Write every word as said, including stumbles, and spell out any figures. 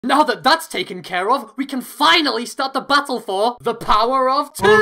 Now that that's taken care of, we can finally start the battle for the power of two!